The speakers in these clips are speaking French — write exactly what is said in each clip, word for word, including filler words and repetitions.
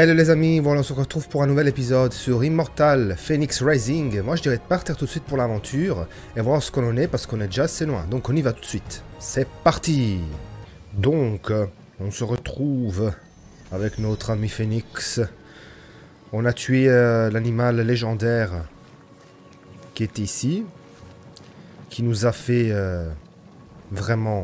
Hello les amis, voilà on se retrouve pour un nouvel épisode sur Immortal Phoenix Rising. Moi je dirais de partir tout de suite pour l'aventure et voir ce qu'on en est parce qu'on est déjà assez loin. Donc on y va tout de suite. C'est parti. Donc on se retrouve avec notre ami Phoenix. On a tué euh, l'animal légendaire qui était ici. Qui nous a fait euh, vraiment...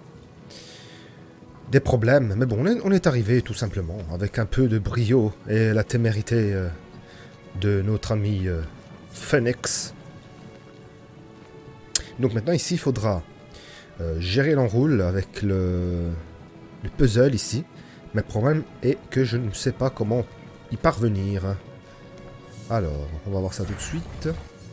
des problèmes, mais bon, on est, on est arrivé tout simplement, avec un peu de brio et la témérité euh, de notre ami euh, Phoenix. Donc maintenant ici, il faudra euh, gérer l'enroule avec le, le puzzle ici. Mais le problème est que je ne sais pas comment y parvenir. Alors, on va voir ça tout de suite.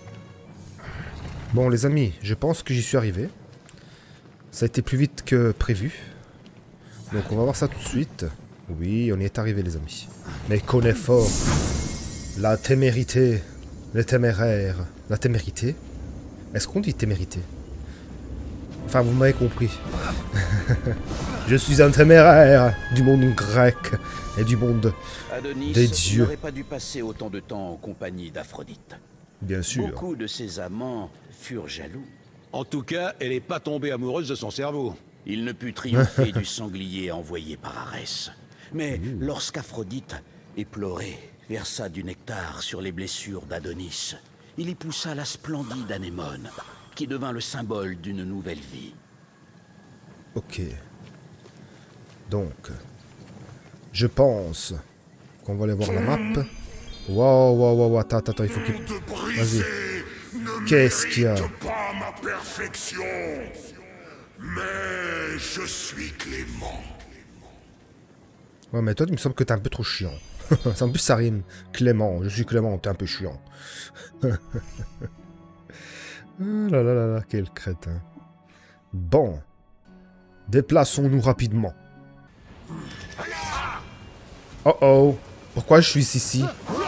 Bon les amis, je pense que j'y suis arrivé. Ça a été plus vite que prévu. Donc on va voir ça tout de suite. Oui, on y est arrivé les amis. Mais qu'on est fort. La témérité. Les téméraires. La témérité. Est-ce qu'on dit témérité? Enfin, vous m'avez compris. Je suis un téméraire du monde grec et du monde Adonis des dieux. n'aurait pas dû passer autant de temps en compagnie d'Aphrodite. Bien sûr. Beaucoup de ses amants furent jaloux. En tout cas, elle n'est pas tombée amoureuse de son cerveau. Il ne put triompher du sanglier envoyé par Arès. Mais mmh. lorsqu'Aphrodite, éplorée, versa du nectar sur les blessures d'Adonis, il y poussa la splendide anémone, qui devint le symbole d'une nouvelle vie. Ok. Donc, je pense qu'on va aller voir la map. Waouh, waouh, waouh, attends, attends, il faut qu'il... Vas-y. Qu'est-ce qu'il y a? Pas ma perfection. Mais je suis Clément. Ouais, mais toi, il me semble que t'es un peu trop chiant. En plus, ça rime. Clément, je suis Clément, t'es un peu chiant. Ah là là là là, quel crétin. Bon. Déplaçons-nous rapidement. Oh oh. Pourquoi je suis ici?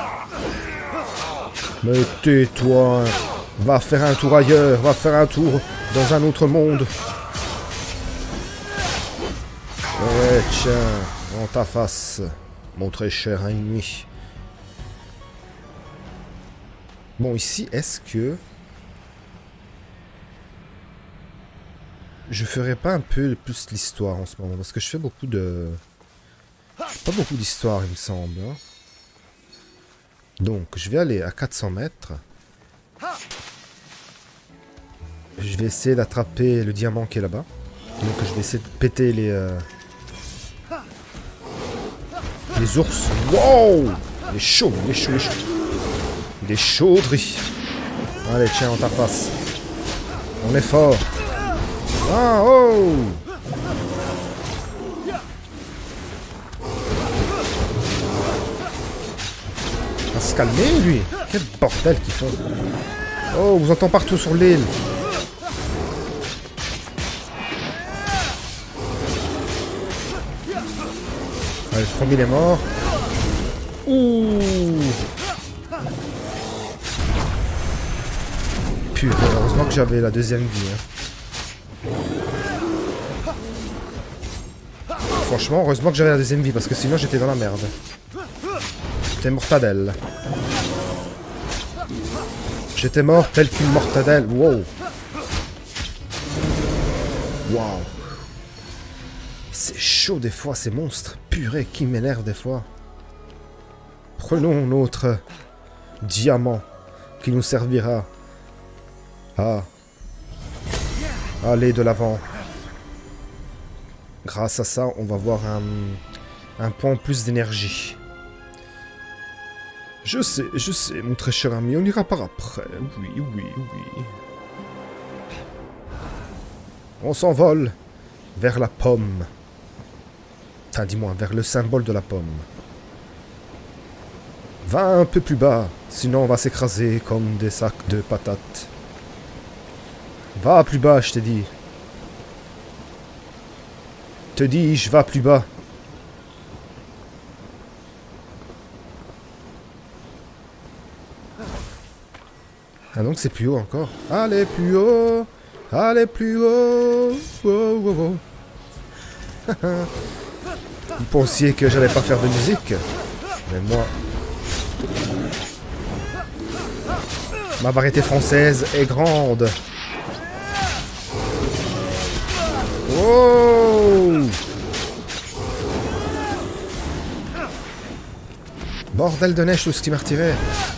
Mais tais-toi. Va faire un tour ailleurs. Va faire un tour dans un autre monde. Ouais, tiens, en ta face, mon très cher ennemi. Bon, ici, est-ce que... je ferais pas un peu plus l'histoire en ce moment? Parce que je fais beaucoup de... pas beaucoup d'histoire, il me semble. Hein. Donc, je vais aller à quatre cents mètres. Je vais essayer d'attraper le diamant qui est là-bas. Donc, je vais essayer de péter les... Euh... les ours. Wow! Il est chaud, il est chaud, il est chaud. Il est chaudri. Allez, tiens, en ta face. On est fort. Ah, oh! Il va se calmer, lui. Quel bordel qu'ils font. Oh, on vous entend partout sur l'île. Allez, le premier est mort. Ouh! Putain, heureusement que j'avais la deuxième vie. Hein. Franchement, heureusement que j'avais la deuxième vie, parce que sinon j'étais dans la merde. J'étais mortadelle. J'étais mort tel qu'une mortadelle. Wow! Wow! C'est chaud des fois, ces monstres. Purée, qui m'énerve des fois. Prenons notre diamant qui nous servira à aller de l'avant. Grâce à ça, on va avoir un, un point en plus d'énergie. Je sais, je sais, mon très cher ami, on ira par après. Oui, oui, oui. On s'envole vers la pomme. Enfin, dis-moi, vers le symbole de la pomme. Va un peu plus bas, sinon on va s'écraser comme des sacs de patates. Va plus bas, je t'ai dit. Te dis-je, va plus bas. Ah donc c'est plus haut encore. Allez plus haut. Allez plus haut. Wow, wow, wow. Vous pensiez que j'allais pas faire de musique? Mais moi... Ma variété française est grande. Oh! Bordel de neige, tout ce qui m'a retiré.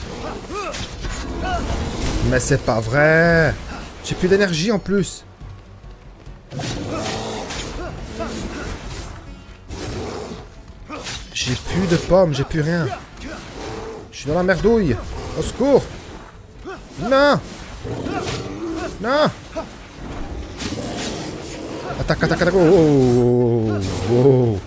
Mais c'est pas vrai. J'ai plus d'énergie en plus. J'ai plus de pommes, j'ai plus rien. Je suis dans la merdouille. Au secours. Non. Non. Attaque, attaque, attaque. Oh, oh, oh.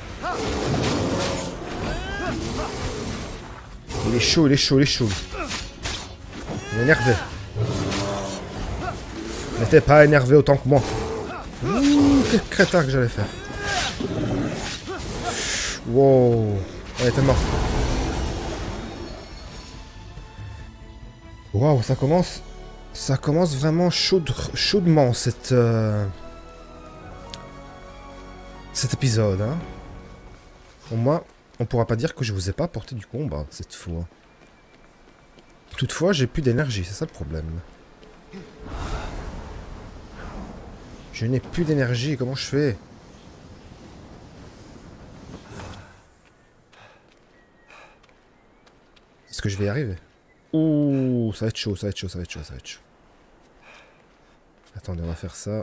Il est chaud, il est chaud, il est chaud. Il est énervé. Il n'était pas énervé autant que moi. Ouh, quel crétin que j'allais faire. Wow. Elle était morte. Waouh, ça commence... Ça commence vraiment chaud, chaudement, cette... Euh, cet épisode, hein. Au moins, on pourra pas dire que je vous ai pas apporté du combat, cette fois. Toutefois, j'ai plus d'énergie, c'est ça le problème. Je n'ai plus d'énergie, comment je fais? Est-ce que je vais y arriver? Ouh, ça va être chaud, ça va être chaud, ça va être chaud, ça va être chaud. Attendez, on va faire ça.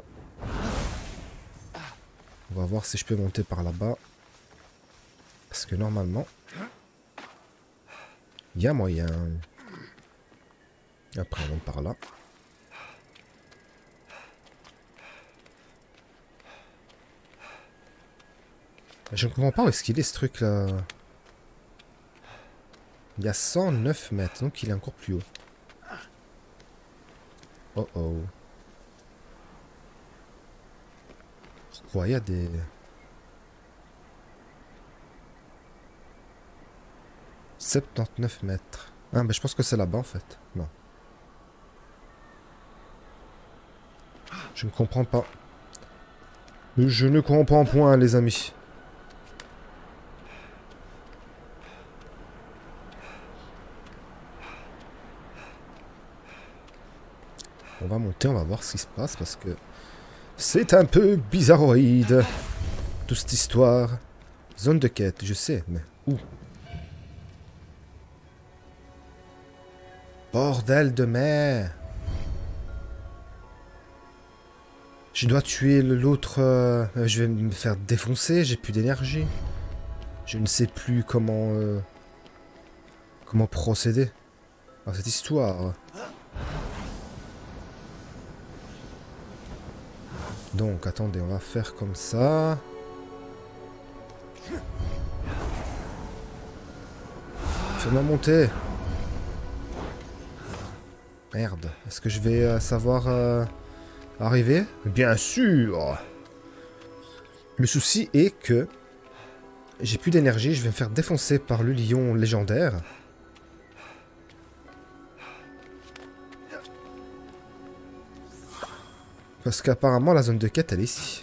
On va voir si je peux monter par là-bas. Parce que normalement, il y a moyen. Après, on monte par là. Je ne comprends pas où est-ce qu'il est ce truc là. Il y a cent neuf mètres, donc il est encore plus haut. Oh oh. Ouais, il y a des... soixante-dix-neuf mètres. Ah, mais je pense que c'est là-bas en fait. Non. Je ne comprends pas. Je ne comprends point, les amis. On va monter, on va voir ce qui se passe parce que c'est un peu bizarroïde toute cette histoire. Zone de quête, je sais, mais où? Bordel de mer! Je dois tuer l'autre... Euh, je vais me faire défoncer, j'ai plus d'énergie. Je ne sais plus comment... Euh, comment procéder à cette histoire. Donc, attendez, on va faire comme ça. Fais-moi monter. Merde. Est-ce que je vais euh, savoir euh, arriver? Bien sûr. Le souci est que j'ai plus d'énergie. Je vais me faire défoncer par le lion légendaire. Parce qu'apparemment, la zone de quête, elle est ici.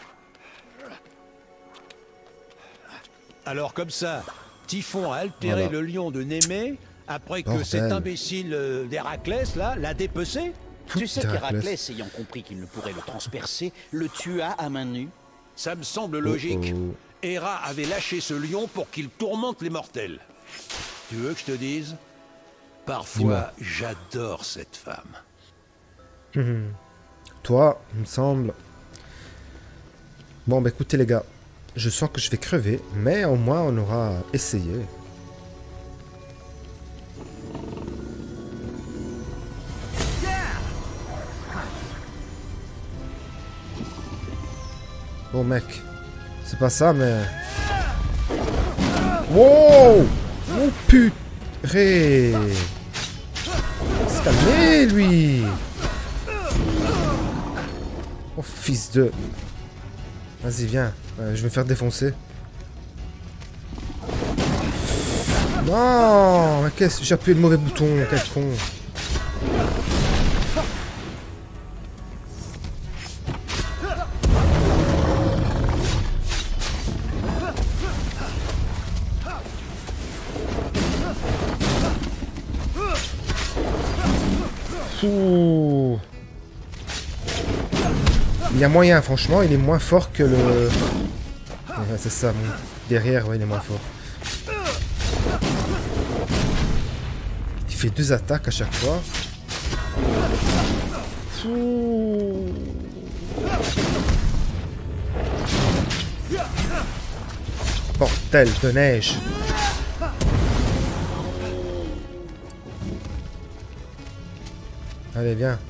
Alors comme ça, Typhon a altéré Voilà. le lion de Némée après que Bordel. cet imbécile euh, d'Héraclès, là, l'a dépecé? Tu sais Héraclès. qu'Héraclès, ayant compris qu'il ne pourrait le transpercer, le tua à main nue. Ça me semble logique. Oh, oh. Héra avait lâché ce lion pour qu'il tourmente les mortels. Tu veux que je te dise? Parfois, j'adore cette femme. Hum. Toi, il me semble... Bon, bah écoutez les gars, je sens que je vais crever, mais au moins on aura essayé. Bon mec, c'est pas ça, mais... Wow! Oh purée! C'est calmé lui! Oh fils de... Vas-y viens, euh, je vais me faire défoncer. Non, mais qu'est-ce... J'ai appuyé le mauvais bouton, quel con. Ouh. Il y a moyen, franchement, il est moins fort que le... Ouais, c'est ça, mon... derrière, ouais, il est moins fort. Il fait deux attaques à chaque fois. Ouh. Bordel de neige. Allez, viens.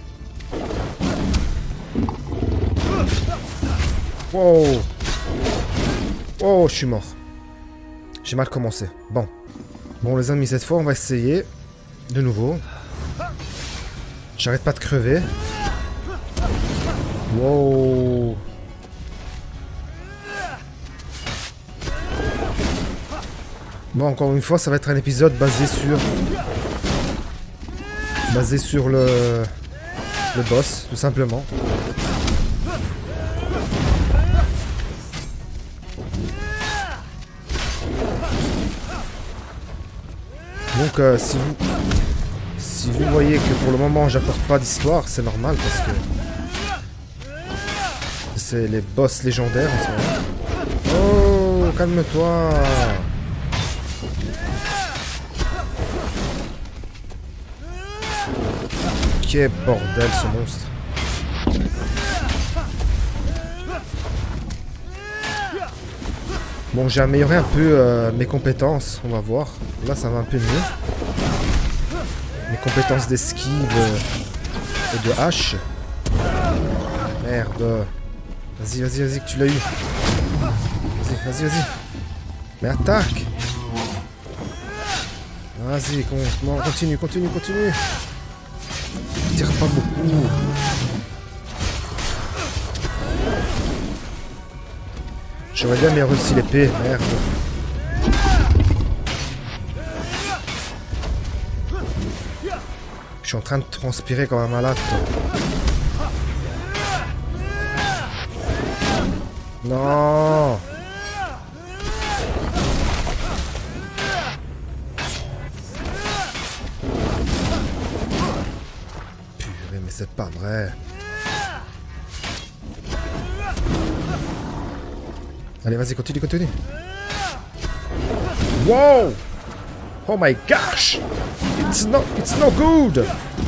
Wow. Oh, je suis mort. J'ai mal commencé. Bon. Bon, les amis, cette fois, on va essayer. De nouveau. J'arrête pas de crever. Wow. Bon, encore une fois, ça va être un épisode basé sur... Basé sur le... Le boss, tout simplement. Donc, euh, si vous... Si vous voyez que pour le moment, j'apporte pas d'histoire, c'est normal, parce que... C'est les boss légendaires, en ce moment. Oh, calme-toi. Quel bordel ce monstre. Bon, j'ai amélioré un peu euh, mes compétences, on va voir. Là, ça va un peu mieux. Mes compétences d'esquive euh, et de hache. Merde. Vas-y, vas-y, vas-y, que tu l'as eu. Vas-y, vas-y, vas-y. Mais attaque. Vas-y, con continue, continue, continue. Tire pas beaucoup. J'aurais bien mis aussi l'épée, merde. Je suis en train de transpirer comme un malade. Non. Mais c'est pas vrai. Allez, vas-y, continue, continue. Wow! Oh my gosh! It's not, it's not good!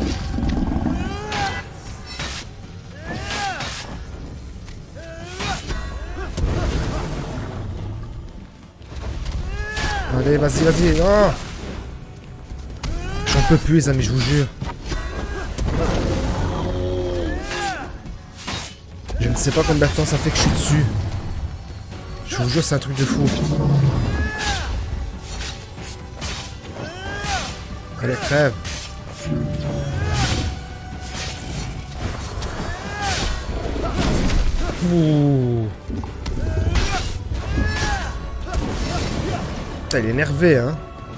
Allez, vas-y, vas-y. Oh! J'en peux plus, les amis, je vous jure. Je ne sais pas combien de temps ça fait que je suis dessus. Je vous jure, c'est un truc de fou. Allez, crève. Ouh. Putain, il est énervé, hein.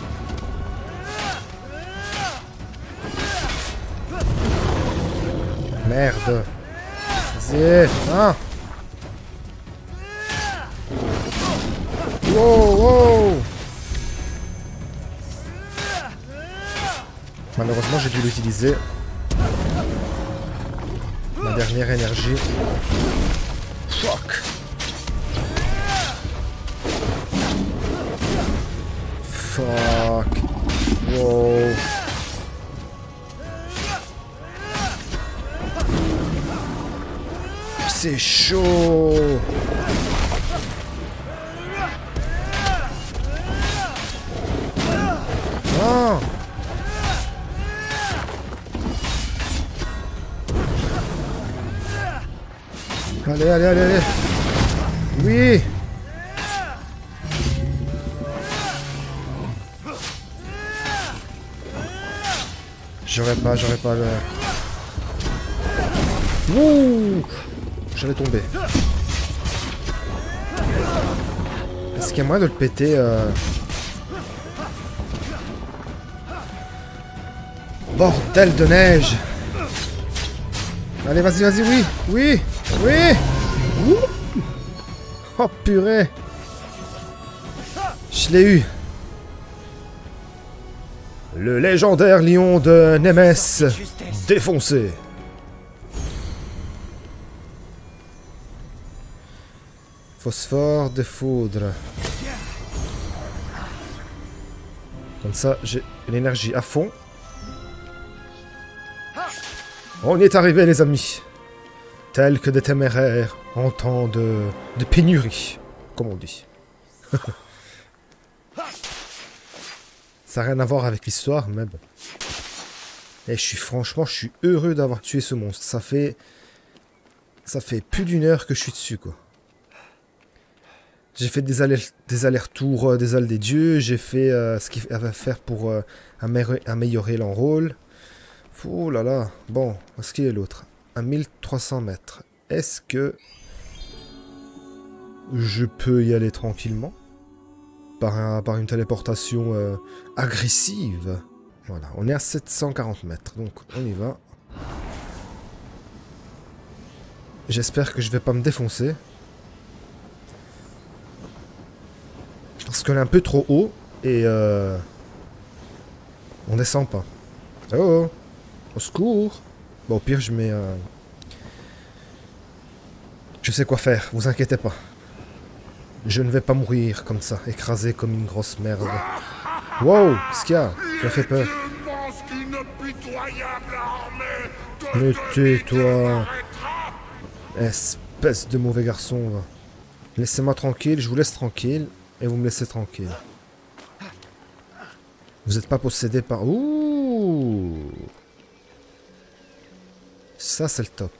Merde. Vas-y. Ah. Wow, wow. Malheureusement, j'ai dû l'utiliser. Ma dernière énergie. Fuck. Fuck. Wow. C'est chaud. Ah. Allez, allez, allez, allez. Oui. J'aurais pas, j'aurais pas le... Ouh. J'allais tomber. Est-ce qu'il y a moyen de le péter euh... Bordel de neige. Allez, vas-y, vas-y, oui. Oui. Oui. Ouh. Oh, purée. Je l'ai eu. Le légendaire lion de Némès défoncé. Phosphore de foudre. Comme ça, j'ai l'énergie à fond. On y est arrivé, les amis. Tel que des téméraires en temps de, de pénurie, comme on dit. Ça n'a rien à voir avec l'histoire, mais bon. Et je suis franchement, je suis heureux d'avoir tué ce monstre. Ça fait... Ça fait plus d'une heure que je suis dessus, quoi. J'ai fait des allers- des allers-retours euh, des ailes des dieux. J'ai fait euh, ce qu'il avait à faire pour euh, améliorer, améliorer l'enrôle. Oh là là. Bon, où est-ce qu'il est l'autre? À mille trois cents mètres. Est-ce que... je peux y aller tranquillement? Par, un, par une téléportation euh, agressive. Voilà, on est à sept cent quarante mètres, donc on y va. J'espère que je vais pas me défoncer. Parce qu'on est un peu trop haut et euh, on descend pas. Oh, oh, au secours. Bon, au pire, je mets... Euh, je sais quoi faire, vous inquiétez pas. Je ne vais pas mourir comme ça, écrasé comme une grosse merde. Wow, qu'est-ce qu'il y a? Ça fait peur. Mais tais-toi. Espèce de mauvais garçon, va. Laissez-moi tranquille, je vous laisse tranquille. Et vous me laissez tranquille. Vous n'êtes pas possédé par... Ouh. Ça, c'est le top.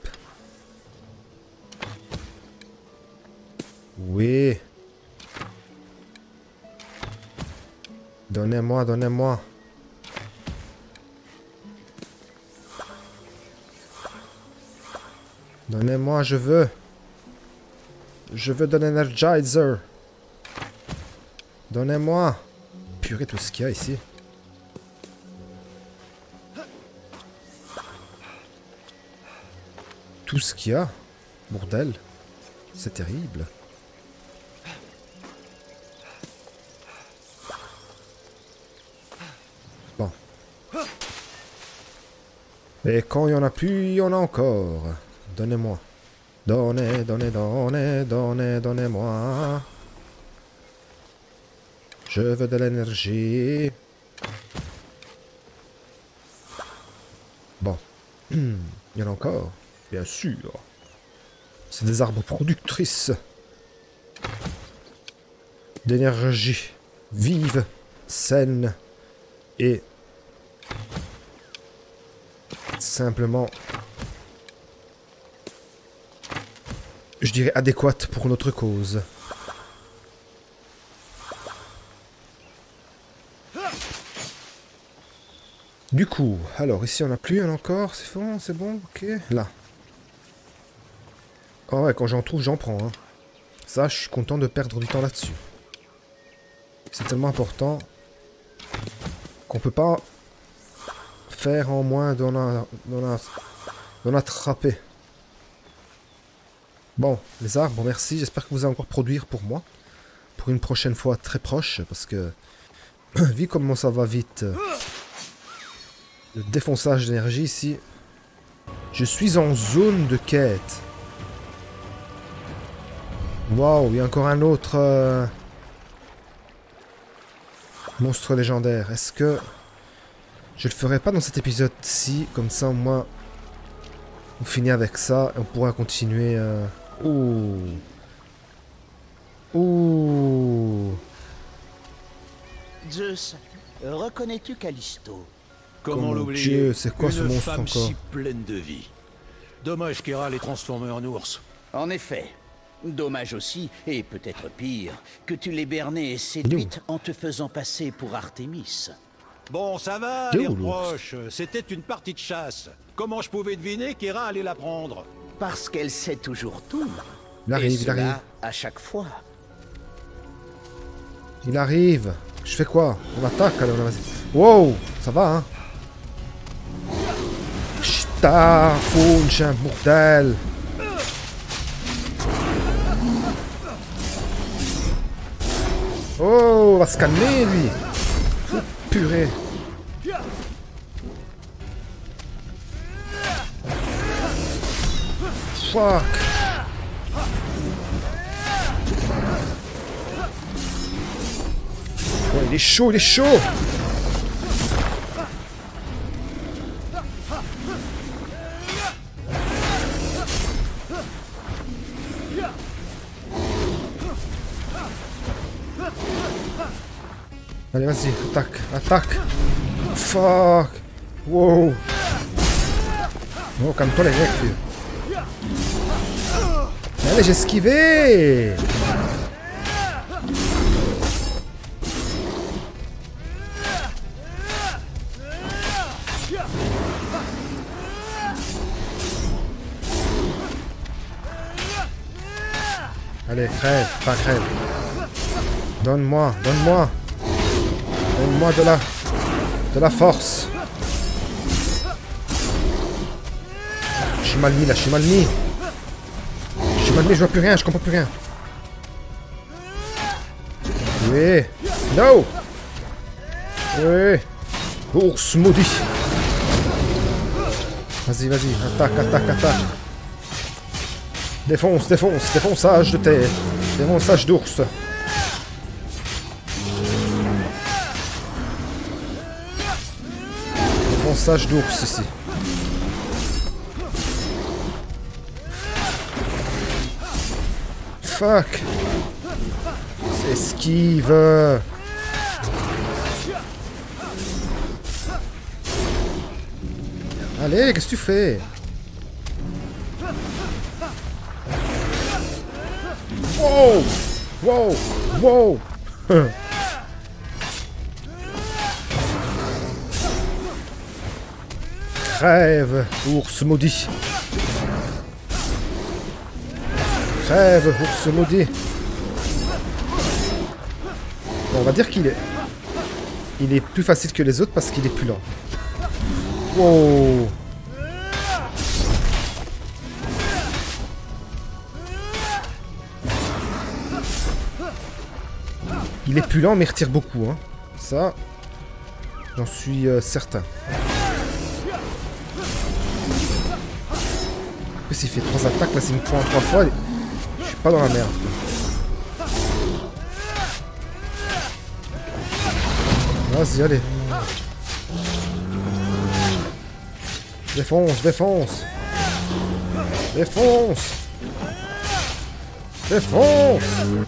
Oui. Donnez-moi, donnez-moi. Donnez-moi, je veux. Je veux de l'Energizer. Donnez-moi. Purée, tout ce qu'il y a ici. Tout ce qu'il y a. Bordel. C'est terrible. Bon. Et quand il y en a plus, il y en a encore. Donnez-moi. Donnez, donnez, donnez, donnez, donnez-moi. Je veux de l'énergie. Bon. Il y en a encore. Bien sûr. C'est des arbres productrices d'énergie vive, saine et simplement, je dirais, adéquate pour notre cause. Du coup, alors ici on n'a plus, on a encore, c'est bon, c'est bon, ok, là. Ah ouais, quand j'en trouve, j'en prends, hein. Ça, je suis content de perdre du temps là-dessus. C'est tellement important qu'on peut pas faire en moins d'en a, d'en a, d'en attraper. Bon, les arbres, merci, j'espère que vous allez encore produire pour moi. Pour une prochaine fois très proche, parce que, vu comment ça va vite... Le défonçage d'énergie ici. Je suis en zone de quête. Waouh, il y a encore un autre euh, monstre légendaire. Est-ce que je le ferai pas dans cet épisode-ci? Comme ça, au moins, on finit avec ça et on pourra continuer. Euh... Ouh. Ouh. Zeus, reconnais-tu Callisto? Comment Oh mon l'oublier? Dieu, c'est quoi Une ce monstre femme encore? si pleine de vie. Dommage qu'Héra l'ait transformé en ours. En effet. Dommage aussi, et peut-être pire, que tu l'aies bernée et séduite en te faisant passer pour Artémis. Bon, ça va, D'où les l'ours? reproches. C'était une partie de chasse. Comment je pouvais deviner qu'Héra allait la prendre? Parce qu'elle sait toujours tout. Il arrive, et il cela arrive. à chaque fois. Il arrive. Je fais quoi? On attaque alors, vas-y. Wow, ça va, hein? Ch'ta, funch, un bordel. Oh, on va se calmer, lui. Oh, purée. Fuck. Oh, il est chaud, il est chaud. Allez, vas-y, attaque, attaque. Fuck. Wow. Oh, calme-toi les mecs. Allez, j'ai esquivé. Allez, crève, pas crève. Donne-moi, donne-moi. Donne-moi de la... de la force. Je suis mal mis là, je suis mal mis. Je suis mal mis, je vois plus rien, je comprends plus rien. Oui. No. Oui. Ours maudit. Vas-y, vas-y, attaque, attaque, attaque. Défonce, défonce, défonçage de terre. Défonçage d'ours. Défonçage d'ours ici. Fuck. Esquive. Allez, qu'est-ce que tu fais? Wow! Wow! Wow! Crève, ours maudit. Crève, ours maudit. Bon, on va dire qu'il est... Il est plus facile que les autres parce qu'il est plus lent. Wow! Il est plus lent mais il retire beaucoup, hein. Ça, j'en suis euh, certain. En plus il fait trois attaques, là s'il me prend trois fois, je suis pas dans la merde. Vas-y, allez. Défonce, défonce. Défonce. Défonce.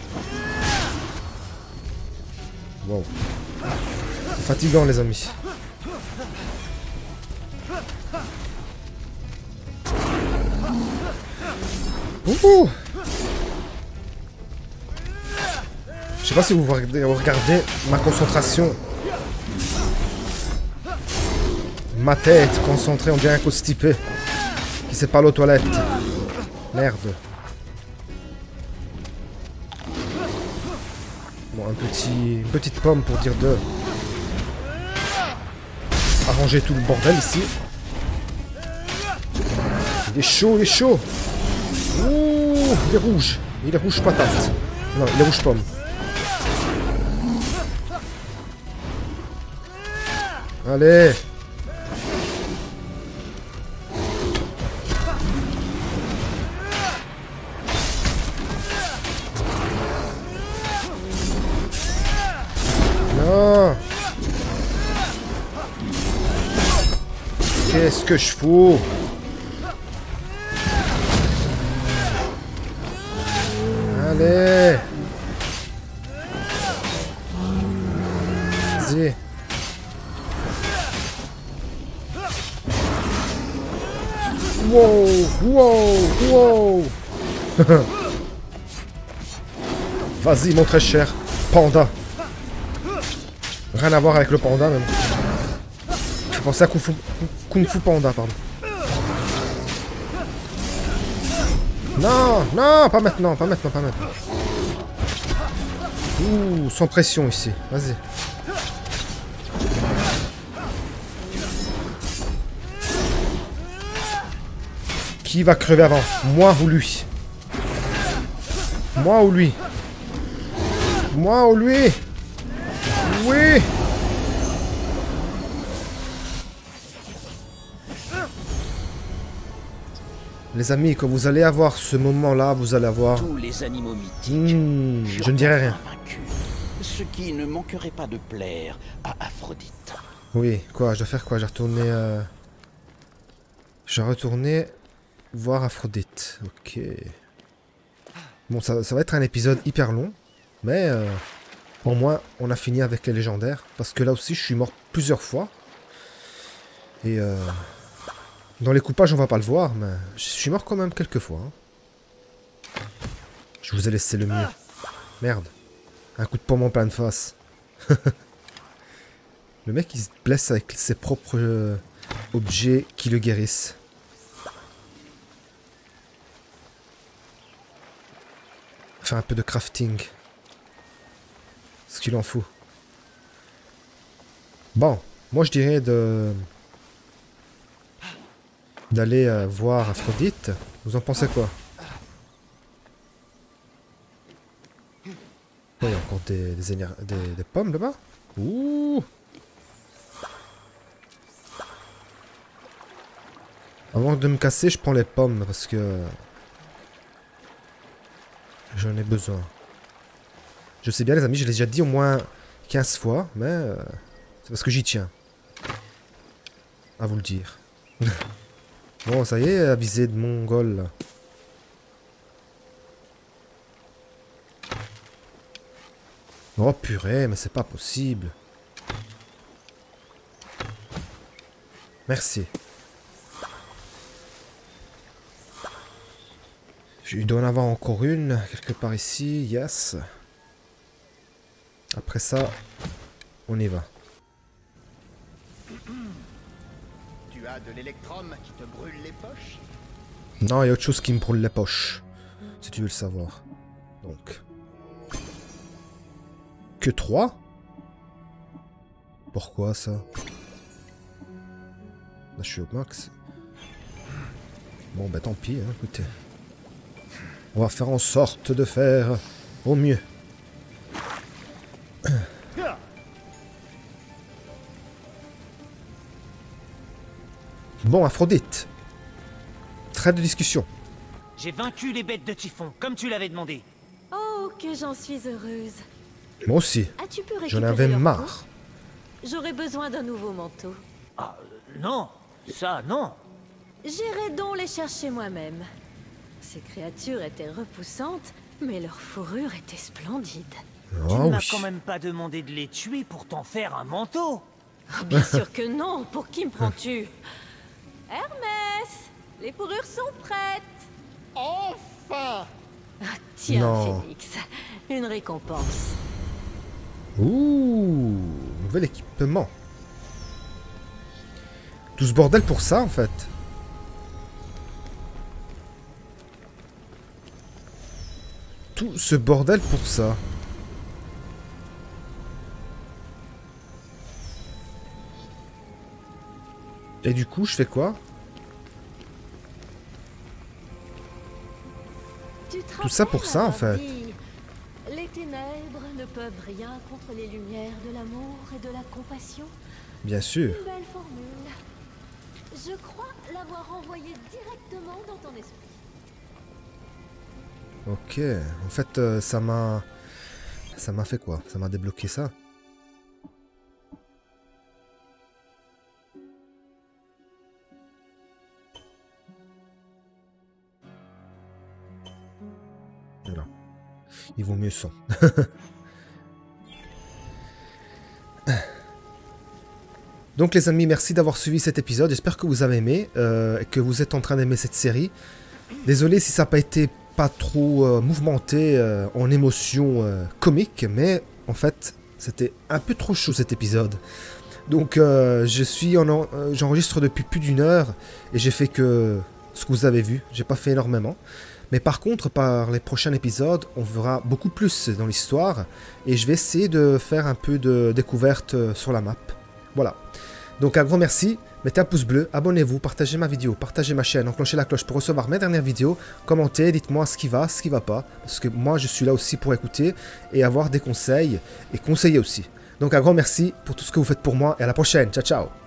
Wow. C'est fatigant les amis. Ouh. Je sais pas si vous regardez, regardez ma concentration. Ma tête concentrée, on dirait un constipé qui sait pas aller aux toilettes. Merde. Bon, un petit, une petite pomme pour dire de arranger tout le bordel ici. Il est chaud, il est chaud. Ouh, il est rouge. Il est rouge patate. Non, il est rouge pomme. Allez. Non. Qu'est-ce que je fous? Allez. Vas-y. Wow, wow, wow. Vas-y mon très cher panda. Rien à voir avec le panda même. Je pensais à Kung Fu, Kung Fu Panda, pardon. Non, non, pas maintenant, pas maintenant, pas maintenant. Ouh, sans pression ici, vas-y. Qui va crever avant? Moi ou lui? Moi ou lui? Moi ou lui? Oui! Les amis, quand vous allez avoir ce moment-là, vous allez avoir... Tous les animaux mythiques. Mmh, je ne dirai rien. Vaincus, ce qui ne manquerait pas de plaire à Aphrodite. Oui, quoi, je dois faire quoi? Je vais retourner... Euh... Je vais retourner voir Aphrodite. Ok. Bon, ça, ça va être un épisode hyper long. Mais euh, au moins, on a fini avec les légendaires. Parce que là aussi, je suis mort plusieurs fois. Et euh, dans les coupages, on va pas le voir. Mais je suis mort quand même quelques fois. Hein. Je vous ai laissé le mieux. Merde. Un coup de pomme en pleine face. Le mec, il se blesse avec ses propres euh, objets qui le guérissent. Faire un peu de crafting. Ce qu'il en fout. Bon, moi je dirais de d'aller euh, voir Aphrodite. Vous en pensez quoi? Oh, il y a encore des, des, éner... des, des pommes là-bas. Ouh. Avant de me casser, je prends les pommes parce que j'en ai besoin. Je sais bien les amis, je l'ai déjà dit au moins quinze fois, mais euh, c'est parce que j'y tiens. À vous le dire. Bon, ça y est, avisé de mongol là. Oh purée, mais c'est pas possible. Merci. Il doit en avoir encore une, quelque part ici, yes. Après ça, on y va. Tu as de l'électrum qui te brûle les poches? Non, il y a autre chose qui me brûle les poches. Si tu veux le savoir. Donc. Que trois? Pourquoi ça? Là, je suis au max. Bon, bah tant pis, hein, écoutez. On va faire en sorte de faire au mieux. Bon, Aphrodite. Trait de discussion. J'ai vaincu les bêtes de Typhon, comme tu l'avais demandé. Oh, que j'en suis heureuse. Moi aussi. As-tu pu J'en récupérer avais leur marre. peau? J'aurais besoin d'un nouveau manteau. Ah, euh, non, ça, non. J'irai donc les chercher moi-même. Ces créatures étaient repoussantes, mais leur fourrure était splendide. Tu Oh, ne m'as oui. quand même pas demandé de les tuer pour t'en faire un manteau. Oh, bien sûr que non. Pour qui me prends-tu? Hermès, les fourrures sont prêtes. Enfin! Ah, tiens, Non. Phénix, une récompense. Ouh, nouvel équipement. Tout ce bordel pour ça, en fait. Tout ce bordel pour ça. Et du coup, je fais quoi? Tu te Tout ça pour rappelles ça, en avoir fait. dit, les ténèbres ne peuvent rien contre les lumières de l'amour et de la compassion. Bien sûr. Une belle formule. Je crois l'avoir envoyée directement dans ton esprit. Ok. En fait, euh, ça m'a... Ça m'a fait quoi? Ça m'a débloqué ça. Non. Il vaut mieux ça. Donc les amis, merci d'avoir suivi cet épisode. J'espère que vous avez aimé, euh, et que vous êtes en train d'aimer cette série. Désolé si ça n'a pas été pas trop euh, mouvementé euh, en émotion euh, comique, mais en fait, c'était un peu trop chaud cet épisode. Donc euh, je suis en, en euh, j'enregistre depuis plus d'une heure et j'ai fait que ce que vous avez vu. J'ai pas fait énormément. Mais par contre, par les prochains épisodes, on verra beaucoup plus dans l'histoire et je vais essayer de faire un peu de découverte sur la map. Voilà. Donc un gros merci, mettez un pouce bleu, abonnez-vous, partagez ma vidéo, partagez ma chaîne, enclenchez la cloche pour recevoir mes dernières vidéos, commentez, dites-moi ce qui va, ce qui va pas, parce que moi je suis là aussi pour écouter et avoir des conseils et conseiller aussi. Donc un grand merci pour tout ce que vous faites pour moi et à la prochaine, ciao ciao.